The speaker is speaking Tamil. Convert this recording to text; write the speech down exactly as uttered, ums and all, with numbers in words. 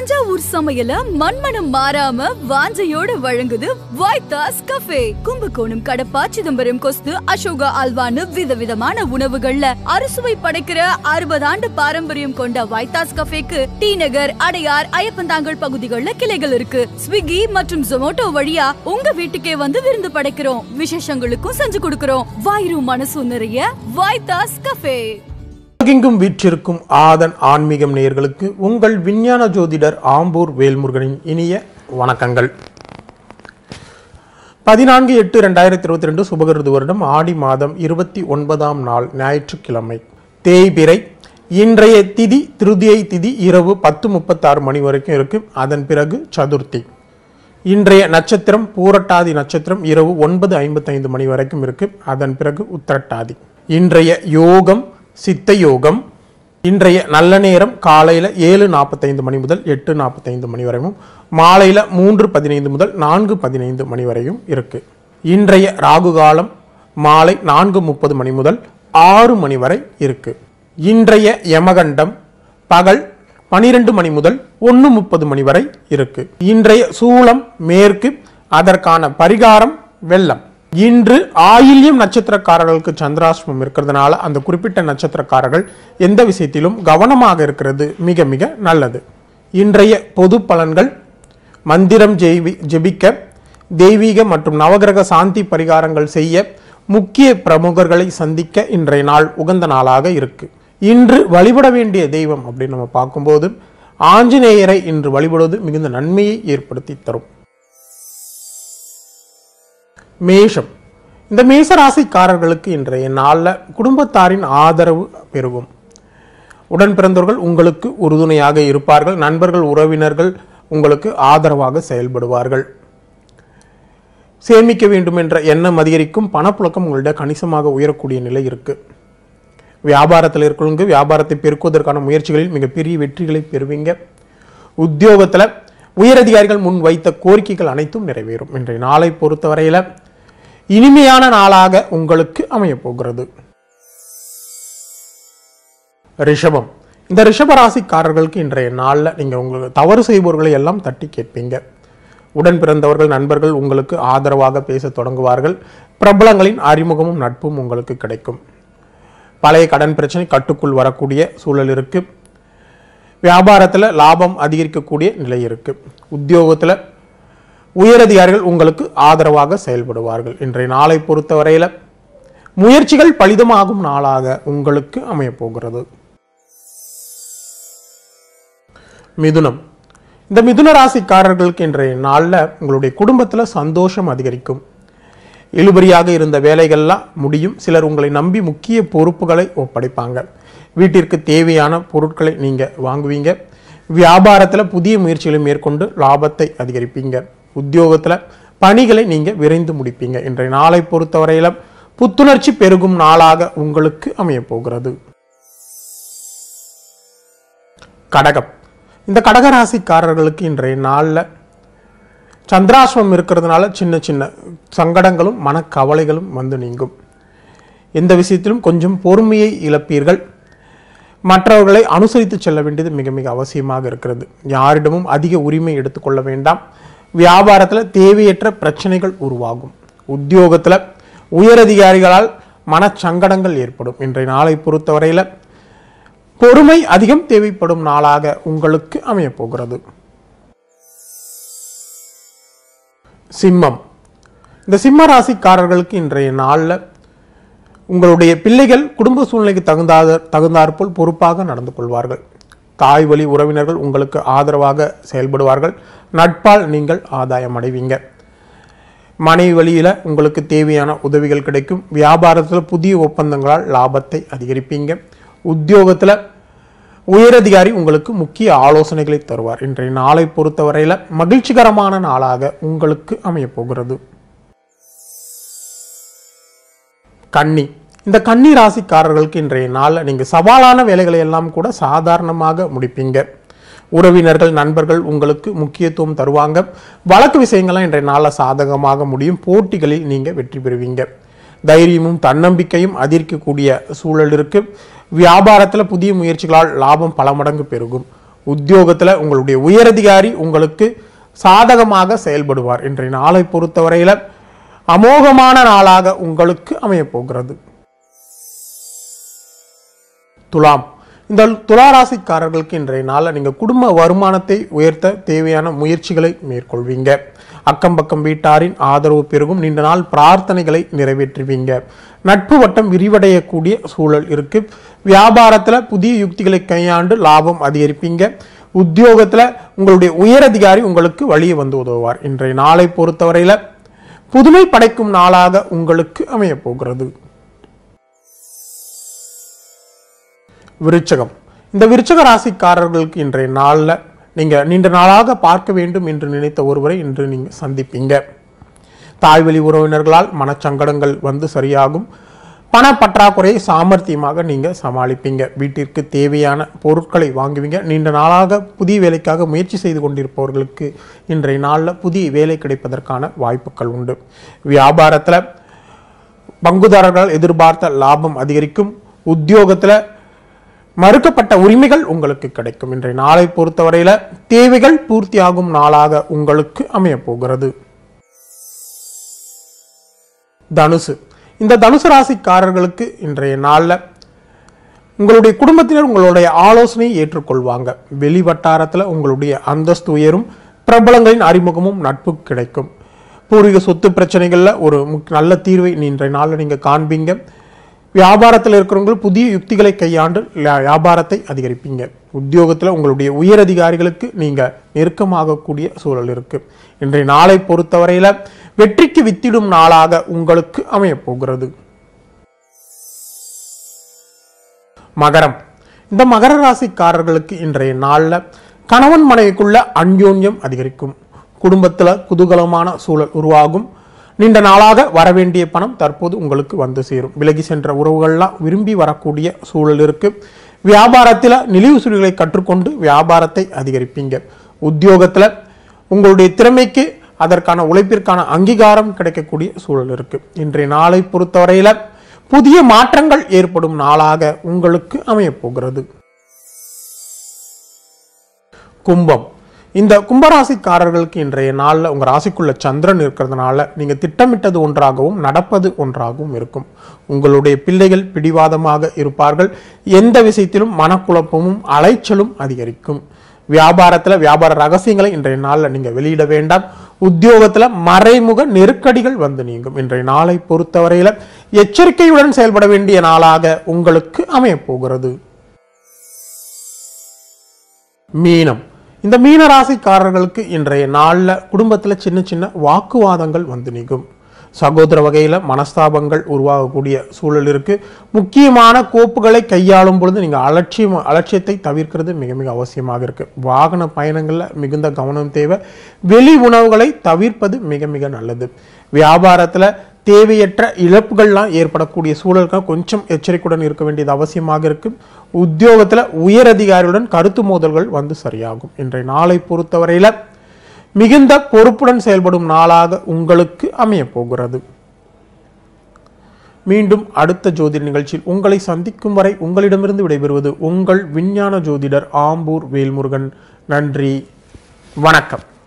தஞ்சாவூர் சமையல மண்மனம் மாறாம வாஞ்சையோட வழங்குது வைத்தாஸ் கஃபே. கும்பகோணம், கடப்பா, சிதம்பரம், கொஸ்து, அசோகா அல்வான்னு விதவிதமான உணவுகள்ல அறுசுவை படைக்கிற அறுபது ஆண்டு பாரம்பரியம் கொண்ட வைத்தாஸ் கஃபேக்கு டி நகர், அடையார், ஐயப்பந்தாங்கல் பகுதிகளில் கிளைகள் இருக்கு. ஸ்விக்கி மற்றும் ஜொமேட்டோ வழியா உங்க வீட்டுக்கே வந்து விருந்து படைக்கிறோம். விசேஷங்களுக்கும் செஞ்சு கொடுக்கிறோம். வாயிரும் மனசும் நிறைய வைத்தாஸ் கஃபே. உலகெங்கும் வீற்றிருக்கும் ஆதன் ஆன்மீகம் நேயர்களுக்கு உங்கள் விஞ்ஞான ஜோதிடர் ஆம்பூர் வேல்முருகனின் இனிய வணக்கங்கள். பதினான்கு எட்டு ரெண்டாயிரத்தி இருபத்தி ரெண்டு சுபகிருது வருடம் ஆடி மாதம் இருபத்தி ஒன்பதாம் நாள் ஞாயிற்றுக்கிழமை, தேய்பிறை. இன்றைய திதி திருதியை திதி இரவு பத்து முப்பத்தாறு மணி வரைக்கும் இருக்கு. அதன் பிறகு சதுர்த்தி. இன்றைய நட்சத்திரம் பூரட்டாதி நட்சத்திரம் இரவு ஒன்பது ஐம்பத்தி ஐந்து மணி வரைக்கும் இருக்கு. அதன் பிறகு உத்திரட்டாதி. இன்றைய யோகம் சித்த யோகம். இன்றைய நல்ல நேரம் காலையில் ஏழு நாற்பத்தைந்து மணி முதல் எட்டு நாற்பத்தைந்து மணி வரையும், மாலையில் மூன்று பதினைந்து முதல் நான்கு பதினைந்து மணி வரையும் இருக்கு. இன்றைய ராகு காலம் மாலை நான்கு முப்பது மணி முதல் ஆறு மணி வரை இருக்கு. இன்றைய யமகண்டம் பகல் பனிரெண்டு மணி முதல் ஒன்று முப்பது மணி வரை இருக்கு. இன்றைய சூலம் மேற்கு. அதற்கான பரிகாரம் வெள்ளம். இன்று ஆயில்யம் நட்சத்திரக்காரர்களுக்கு சந்திராஷ்டமம் இருக்கிறதுனால அந்த குறிப்பிட்ட நட்சத்திரக்காரர்கள் எந்த விஷயத்திலும் கவனமாக இருக்கிறது மிக மிக நல்லது. இன்றைய பொது பலன்கள்: மந்திரம் ஜெய்வி ஜெபிக்க, தெய்வீக மற்றும் நவகிரக சாந்தி பரிகாரங்கள் செய்ய, முக்கிய பிரமுகர்களை சந்திக்க இன்றைய நாள் உகந்த நாளாக இருக்கு. இன்று வழிபட வேண்டிய தெய்வம் அப்படின்னு நம்ம பார்க்கும்போது ஆஞ்சநேயரை இன்று வழிபடுவது மிகுந்த நன்மையை ஏற்படுத்தி தரும். மேஷம். இந்த மேச ராசிக்காரர்களுக்கு இன்றைய நாளில் குடும்பத்தாரின் ஆதரவு பெருகும். உடன் பிறந்தவர்கள் உங்களுக்கு உறுதுணையாக இருப்பார்கள். நண்பர்கள், உறவினர்கள் உங்களுக்கு ஆதரவாக செயல்படுவார்கள். சேமிக்க வேண்டும் என்ற எண்ணம் அதிகரிக்கும். பணப்புழக்கம் உங்களிட கணிசமாக உயரக்கூடிய நிலை இருக்கு. வியாபாரத்தில் இருக்கிறவங்க வியாபாரத்தை பெருக்குவதற்கான முயற்சிகளில் மிகப்பெரிய வெற்றிகளை பெறுவீங்க. உத்தியோகத்தில் உயரதிகாரிகள் முன் வைத்த கோரிக்கைகள் அனைத்தும் நிறைவேறும். இன்றைய நாளை பொறுத்தவரையில் இனிமையான நாளாக உங்களுக்கு அமைய போகிறது. ரிஷபம். இந்த ரிஷப ராசிக்காரர்களுக்கு இன்றைய நாளில் நீங்கள் உங்களுக்கு தவறு செய்பவர்களை எல்லாம் தட்டி கேட்பீங்க. உடன் பிறந்தவர்கள், நண்பர்கள் உங்களுக்கு ஆதரவாக பேச தொடங்குவார்கள். பிரபலங்களின் அறிமுகமும் நட்பும் உங்களுக்கு கிடைக்கும். பழைய கடன் பிரச்சனை கட்டுக்குள் வரக்கூடிய சூழல் இருக்கு. வியாபாரத்தில் லாபம் அதிகரிக்கக்கூடிய நிலை இருக்கு. உத்தியோகத்தில் உயரதிகாரிகள் உங்களுக்கு ஆதரவாக செயல்படுவார்கள். இன்றைய நாளை பொறுத்தவரையில் முயற்சிகள் பலிதமாகும் நாளாக உங்களுக்கு அமையப்போகிறது. மிதுனம். இந்த மிதுன ராசிக்காரர்களுக்கு இன்றைய நாளில் உங்களுடைய குடும்பத்தில் சந்தோஷம் அதிகரிக்கும். இழுபறியாக இருந்த வேலைகள்லாம் முடியும். சிலர் உங்களை நம்பி முக்கிய பொறுப்புகளை ஒப்படைப்பாங்க. வீட்டிற்கு தேவையான பொருட்களை நீங்கள் வாங்குவீங்க. வியாபாரத்தில் புதிய முயற்சிகளை மேற்கொண்டு லாபத்தை அதிகரிப்பீங்க. உத்தியோகத்தில் பணிகளை நீங்கள் விரைந்து முடிப்பீங்க. இன்றைய நாளை பொறுத்தவரையில் புத்துணர்ச்சி பெருகும் நாளாக உங்களுக்கு அமைய போகிறது. கடகம். இந்த கடகராசிக்காரர்களுக்கு இன்றைய நாளில் சந்திராசிரமம் இருக்கிறதுனால சின்ன சின்ன சங்கடங்களும் மனக்கவலைகளும் வந்து நீங்கும். எந்த விஷயத்திலும் கொஞ்சம் பொறுமையை இழப்பீர்கள். மற்றவர்களை அனுசரித்து செல்ல வேண்டியது மிக மிக அவசியமாக இருக்கிறது. யாரிடமும் அதிக உரிமை எடுத்துக்கொள்ள வேண்டாம். வியாபாரத்தில் தேவையற்ற பிரச்சனைகள் உருவாகும். உத்தியோகத்தில் உயரதிகாரிகளால் மனச்சங்கடங்கள் ஏற்படும். இன்றைய நாளை பொறுத்தவரையில் பொறுமை அதிகம் தேவைப்படும் நாளாக உங்களுக்கு அமைய போகிறது. சிம்மம். இந்த சிம்ம ராசிக்காரர்களுக்கு இன்றைய நாளில் உங்களுடைய பிள்ளைகள் குடும்ப சூழ்நிலைக்கு தகுந்தாத தகுந்தாற்போல் பொறுப்பாக நடந்து கொள்வார்கள். தாய் வழி உறவினர்கள் உங்களுக்கு ஆதரவாக செயல்படுவார்கள். நட்பால் நீங்கள் ஆதாயம் அடைவீங்க. மனைவி வழியில் உங்களுக்கு தேவையான உதவிகள் கிடைக்கும். வியாபாரத்தில் புதிய ஒப்பந்தங்களால் லாபத்தை அதிகரிப்பீங்க. உத்தியோகத்தில் உயரதிகாரி உங்களுக்கு முக்கிய ஆலோசனைகளை தருவார். இன்றைய நாளை பொறுத்தவரையில் மகிழ்ச்சிகரமான நாளாக உங்களுக்கு அமைய போகிறது. கன்னி. இந்த கன்னி ராசிக்காரர்களுக்கு இன்றைய நாளில் நீங்கள் சவாலான வேலைகளை எல்லாம் கூட சாதாரணமாக முடிப்பீங்க. உறவினர்கள், நண்பர்கள் உங்களுக்கு முக்கியத்துவம் தருவாங்க. வழக்கு விஷயங்கள்லாம் இன்றைய நாளில் சாதகமாக முடியும். போட்டிகளில் நீங்கள் வெற்றி பெறுவீங்க. தைரியமும் தன்னம்பிக்கையும் அதிகரிக்கக்கூடிய சூழல் இருக்கு. வியாபாரத்தில் புதிய முயற்சிகளால் லாபம் பல மடங்கு பெருகும். உத்தியோகத்துல உங்களுடைய உயரதிகாரி உங்களுக்கு சாதகமாக செயல்படுவார். இன்றைய நாளை பொறுத்தவரையில அமோகமான நாளாக உங்களுக்கு அமைய போகிறது. துலாம். இந்த துளாராசிக்காரர்களுக்கு இன்றைய நாளில் நீங்க குடும்ப வருமானத்தை உயர்த்த தேவையான முயற்சிகளை மேற்கொள்வீங்க. அக்கம் பக்கம் வீட்டாரின் ஆதரவு பெருகும். நீண்ட நாள் பிரார்த்தனைகளை நிறைவேற்றுவீங்க. நட்பு வட்டம் விரிவடையக்கூடிய சூழல் இருக்கு. வியாபாரத்துல புதிய யுக்திகளை கையாண்டு லாபம் அதிகரிப்பீங்க. உத்தியோகத்துல உங்களுடைய உயரதிகாரி உங்களுக்கு வழியே வந்து உதவுவார். இன்றைய நாளை பொறுத்தவரையில புதுமை படைக்கும் நாளாக உங்களுக்கு அமைய போகிறது. விருச்சகம். இந்த விருச்சக ராசிக்காரர்களுக்கு இன்றைய நாளில் நீங்க நீண்ட நாளாக பார்க்க வேண்டும் என்று நினைத்த ஒருவரை இன்று நீங்க சந்திப்பீங்க. தாய்வழி உறவினர்களால் மனச்சங்கடங்கள் வந்து சரியாகும். பண பற்றாக்குறையை சாமர்த்தியமாக நீங்க சமாளிப்பீங்க. வீட்டிற்கு தேவையான பொருட்களை வாங்குவீங்க. நீண்ட நாளாக புதிய வேலைக்காக முயற்சி செய்து கொண்டிருப்பவர்களுக்கு இன்றைய நாளில் புதிய வேலை கிடைப்பதற்கான வாய்ப்புகள் உண்டு. வியாபாரத்தில் பங்குதாரர்களால் எதிர்பார்த்த லாபம் அதிகரிக்கும். உத்தியோகத்தில் மறுக்கப்பட்ட உரிமைகள் உங்களுக்கு கிடைக்கும். இன்றைய நாளை பொறுத்தவரையில தேவைகள் பூர்த்தியாகும் நாளாக உங்களுக்கு அமைய போகிறது. தனுசு. இந்த தனுசு ராசிக்காரர்களுக்கு இன்றைய நாளில் உங்களுடைய குடும்பத்தினர் உங்களுடைய ஆலோசனையை ஏற்றுக்கொள்வாங்க. வெளி வட்டாரத்தில் உங்களுடைய அந்தஸ்து உயரும். பிரபலங்களின் அறிமுகமும் நட்பு கிடைக்கும். பூர்வீக சொத்து பிரச்சனைகள்ல ஒரு நல்ல தீர்வை இன்றைய நாளில் நீங்க காண்பீங்க. வியாபாரத்தில் இருக்கிறவங்க புதிய யுக்திகளை கையாண்டு வியாபாரத்தை அதிகரிப்பீங்க. உத்தியோகத்தில் உங்களுடைய உயர் அதிகாரிகளுக்கு நீங்க நெருக்கமாகக்கூடிய சூழல் இருக்கு. இன்றைய நாளை பொறுத்தவரையில வெற்றிக்கு வித்திடும் நாளாக உங்களுக்கு அமைய போகிறது. மகரம். இந்த மகர ராசிக்காரர்களுக்கு இன்றைய நாளில் கணவன் மனைவிக்குள்ள அந்யோன்யம் அதிகரிக்கும். குடும்பத்தில் குதூகலமான சூழல் உருவாகும். நீண்ட நாளாக வரவேண்டிய பணம் தற்போது உங்களுக்கு வந்து சேரும். விலகி சென்ற உறவுகள்லாம் விரும்பி வரக்கூடிய சூழல் இருக்கு. வியாபாரத்தில் நெளிவு சுழிகளை கற்றுக்கொண்டு வியாபாரத்தை அதிகரிப்பீங்க. உத்தியோகத்தில் உங்களுடைய திறமைக்கு அதற்கான உழைப்பிற்கான அங்கீகாரம் கிடைக்கக்கூடிய சூழல் இருக்கு. இன்றைய நாளை பொறுத்தவரையில புதிய மாற்றங்கள் ஏற்படும் நாளாக உங்களுக்கு அமைய போகிறது. கும்பம். இந்த கும்பராசிக்காரர்களுக்கு இன்றைய நாளில் உங்க ராசிக்குள்ள சந்திரன் இருக்கிறதுனால நீங்க திட்டமிட்டது ஒன்றாகவும் நடப்பது ஒன்றாகவும் இருக்கும். உங்களுடைய பிள்ளைகள் பிடிவாதமாக இருப்பார்கள். எந்த விஷயத்திலும் மனக்குழப்பமும் அலைச்சலும் அதிகரிக்கும். வியாபாரத்துல வியாபார ரகசியங்களை இன்றைய நாளில் நீங்க வெளியிட வேண்டாம். உத்தியோகத்துல மறைமுக நெருக்கடிகள் வந்து நீங்கும். இன்றைய நாளை பொறுத்தவரையில எச்சரிக்கையுடன் செயல்பட வேண்டிய நாளாக உங்களுக்கு அமைய போகிறது. மீனம். இந்த மீன ராசிக்காரர்களுக்கு இன்றைய நாளில் குடும்பத்தில் சின்ன சின்ன வாக்குவாதங்கள் வந்து நீங்கும். சகோதர வகையில் மனஸ்தாபங்கள் உருவாகக்கூடிய சூழல் இருக்கு. முக்கியமான கோப்புகளை கையாளும் பொழுது நீங்கள் அலட்சியம் அலட்சியத்தை தவிர்க்கிறது மிக மிக அவசியமாக இருக்கு. வாகன பயணங்களில் மிகுந்த கவனம் தேவை. வெளி உணவுகளை தவிர்ப்பது மிக மிக நல்லது. வியாபாரத்தில் தேவையற்ற இழப்புகள்லாம் ஏற்படக்கூடிய சூழல்கள் கொஞ்சம் எச்சரிக்கையுடன் இருக்க வேண்டியது அவசியமாக இருக்கு. உத்தியோகத்தில் உயர் அதிகாரியுடன் கருத்து மோதல்கள் வந்து சரியாகும். இன்றைய நாளை பொறுத்தவரையில மிகுந்த பொறுப்புடன் செயல்படும் நாளாக உங்களுக்கு அமைய போகிறது. மீண்டும் அடுத்த ஜோதிட நிகழ்ச்சியில் உங்களை சந்திக்கும் வரை உங்களிடமிருந்து விடைபெறுவது உங்கள் விஞ்ஞான ஜோதிடர் ஆம்பூர் வேல்முருகன். நன்றி, வணக்கம்.